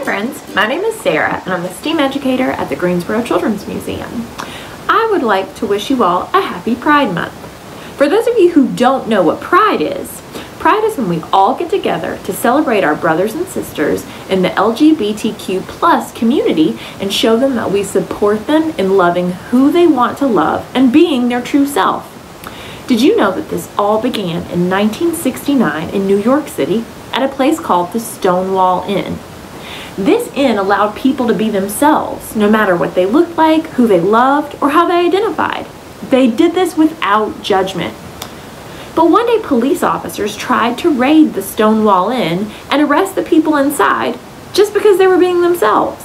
friends, my name is Sarah and I'm a STEAM educator at the Greensboro Children's Museum. I would like to wish you all a happy Pride Month. For those of you who don't know what Pride is when we all get together to celebrate our brothers and sisters in the LGBTQ plus community and show them that we support them in loving who they want to love and being their true self. Did you know that this all began in 1969 in New York City at a place called the Stonewall Inn? This inn allowed people to be themselves, no matter what they looked like, who they loved, or how they identified. They did this without judgment. But one day police officers tried to raid the Stonewall Inn and arrest the people inside just because they were being themselves.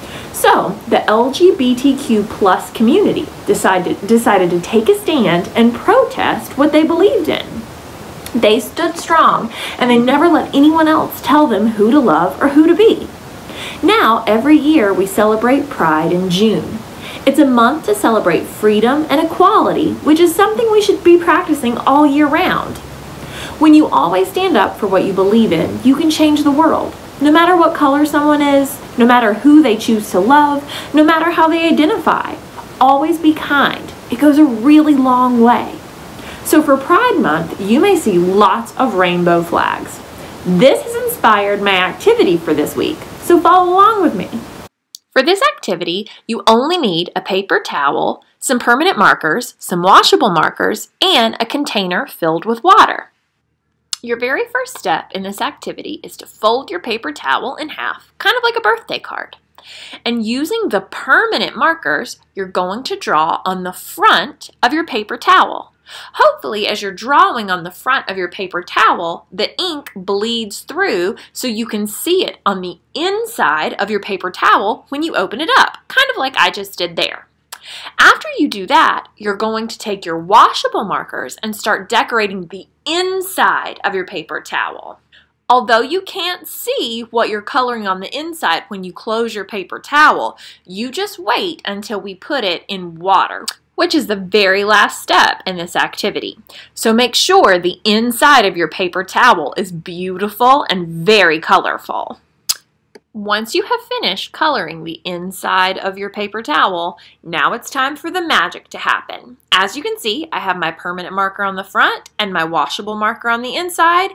So the LGBTQ plus community decided to take a stand and protest what they believed in. They stood strong and they never let anyone else tell them who to love or who to be. Now, every year we celebrate Pride in June. It's a month to celebrate freedom and equality, which is something we should be practicing all year round. When you always stand up for what you believe in, you can change the world. No matter what color someone is, no matter who they choose to love, no matter how they identify, always be kind. It goes a really long way. So for Pride Month, you may see lots of rainbow flags. This has inspired my activity for this week, so follow along with me. For this activity, you only need a paper towel, some permanent markers, some washable markers, and a container filled with water. Your very first step in this activity is to fold your paper towel in half, kind of like a birthday card. And using the permanent markers, you're going to draw on the front of your paper towel. Hopefully, as you're drawing on the front of your paper towel, the ink bleeds through so you can see it on the inside of your paper towel when you open it up, kind of like I just did there. After you do that, you're going to take your washable markers and start decorating the inside of your paper towel. Although you can't see what you're coloring on the inside when you close your paper towel, you just wait until we put it in water, which is the very last step in this activity. So make sure the inside of your paper towel is beautiful and very colorful. Once you have finished coloring the inside of your paper towel, now it's time for the magic to happen. As you can see, I have my permanent marker on the front and my washable marker on the inside,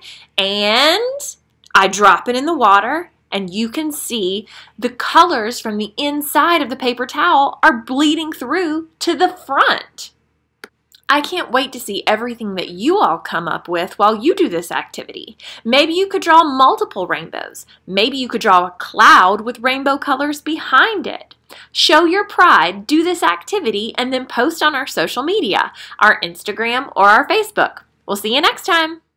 and I drop it in the water, and you can see the colors from the inside of the paper towel are bleeding through to the front. I can't wait to see everything that you all come up with while you do this activity. Maybe you could draw multiple rainbows. Maybe you could draw a cloud with rainbow colors behind it. Show your pride, do this activity, and then post on our social media, our Instagram or our Facebook. We'll see you next time.